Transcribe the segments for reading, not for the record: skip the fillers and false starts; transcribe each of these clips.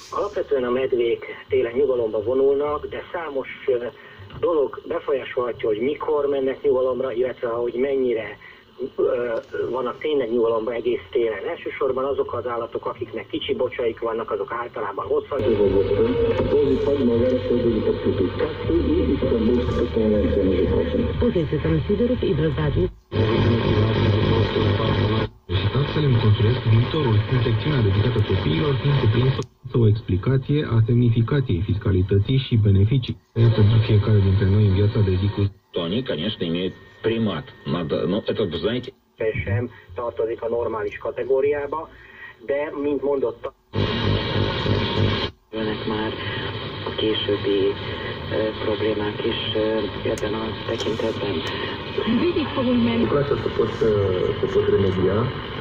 Alapvetően a medvék télen nyugalomba vonulnak, de számos dolog befolyásolhatja, hogy mikor mennek nyugalomra, illetve hogy mennyire vannak tényleg nyugalomba egész télen. Elsősorban azok az állatok, akiknek kicsi bocsaik vannak, azok általában hosszak. Puteți să considerați ibrazații. Taxele îmi construiesc viitorul. În secțiunea dedicată copiilor fiind cuprinsă o explicație a semnificației fiscalității și beneficii pentru fiecare dintre noi în viața de zi cu zi. Они, конечно, имеют примат. Надо, ну, это, знаете... Sem tartozik a normális kategóriába, de, mint mondottam, jönnek már a későbbi problémák is ebben a tekintetben. Végig fogunk menni. Cu asta se pot remedia.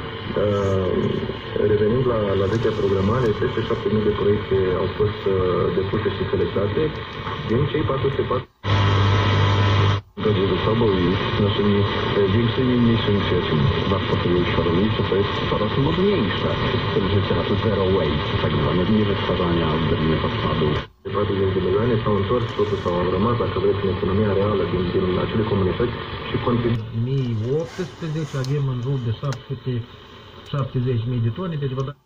Revenind la vechea programare, peste 7.000 de proiecte au fost depuse și selectate. Din cei 404 ze sobą i z naszymi większymi i mniejszymi przyjaciółmi. Warsztaty Świadomicze to jest coraz modniejsze. Styl życia, zero waste, tak zwane, nie wytwarzania zbędnych odpadów. 40 de milioane s-au întors, totul s-au rămas, dacă vreți, în economia reală din acele comunități și contribuie. 2018 avem în jur de 770.000 de tone, deci vă dați.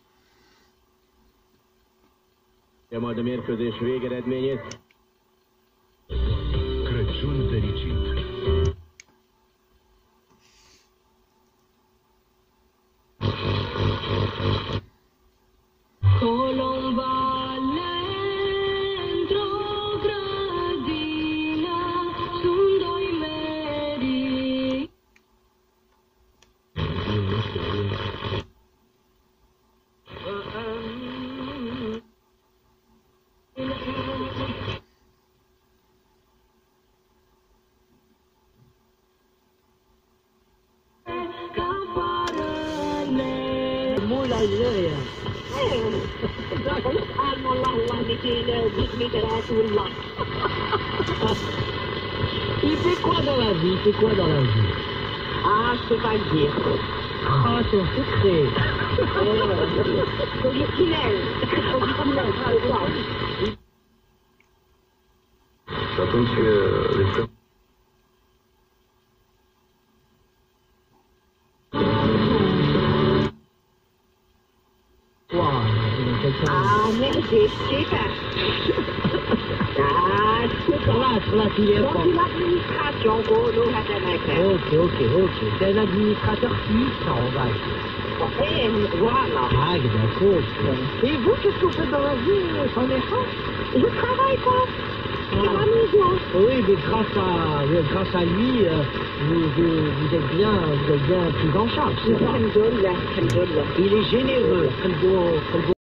Majd a mérkőzés végeredményét. Crăciun fericit! Colombale într-o grădină sunt doi meri. Mulla Ilöja. Dacă nu Allah littératurla. Il fait quoi dans la vie? Il fait quoi dans la vie? Ah, je peux pas le dire. Ah, son secret. Polichinel. Polichinel, wow. Și atunci riscăm. Ah, mergi, super. Là, tu es Donc, l'administration, nous, la Ok. C'est un administrateur puissant, on va dire. Voilà. Ah, d'accord. Et vous, qu'est-ce que vous faites dans la vie, sans défense? Je travaille, quoi. À la maison. Oui, mais grâce à lui, vous êtes bien pris en charge. Alhamdulillah. Il est généreux.